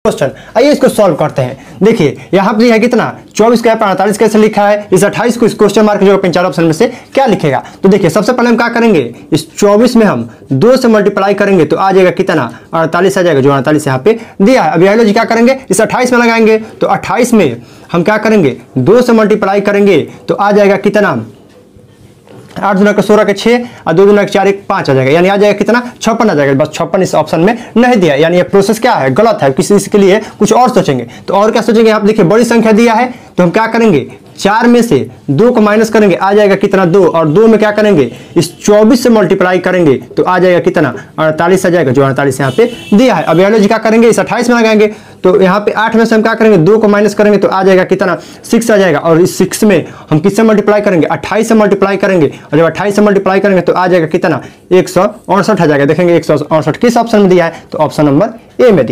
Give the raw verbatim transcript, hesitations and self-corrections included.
Question. आइए इसको solve करते हैं। देखिए यहाँ पे है कितना चौबीस का अड़तालीस कैसे लिखा है, इस अट्ठाईस को इस क्वेश्चन मार्क जो चार ऑप्शन में से क्या लिखेगा। तो देखिए सबसे पहले हम क्या करेंगे, इस चौबीस में हम दो से मल्टीप्लाई करेंगे तो आ जाएगा कितना अड़तालीस आ जाएगा, जो अड़तालीस यहाँ पे दिया है। अब यह लोग क्या करेंगे, इस अट्ठाईस में लगाएंगे तो अट्ठाईस में हम क्या करेंगे दो से मल्टीप्लाई करेंगे तो आ जाएगा कितना आठ दुना का सोलह के छः और दो दुना के चार एक पाँच आ जाएगा, यानी आ जाएगा कितना छप्पन आ जाएगा। बस छप्पन इस ऑप्शन में नहीं दिया, यानी ये प्रोसेस क्या है गलत है, किसी इसके लिए कुछ और सोचेंगे। तो और क्या सोचेंगे, आप देखिए बड़ी संख्या दिया है तो हम क्या करेंगे चार में से दो को माइनस करेंगे आ जाएगा कितना दो, और दो में क्या करेंगे इस चौबीस से मल्टीप्लाई करेंगे तो आ जाएगा कितना अड़तालीस आ जाएगा, जो अड़तालीस यहाँ पे दिया है। अब यहाँ क्या करेंगे इस अट्ठाईस में लगाएंगे तो यहाँ पे आठ में से हम क्या करेंगे दो को माइनस करेंगे तो आ जाएगा कितना सिक्स आ जाएगा, और इस सिक्स में हम किससे मल्टीप्लाई करेंगे अट्ठाईस से मल्टीप्लाई करेंगे, और जब अट्ठाईस से मल्टीप्लाई करेंगे तो आ जाएगा कितना एक सौ अड़सठ आ जाएगा। देखेंगे एक सौ अड़सठ किस ऑप्शन में दिया है, तो ऑप्शन नंबर ए में दिया।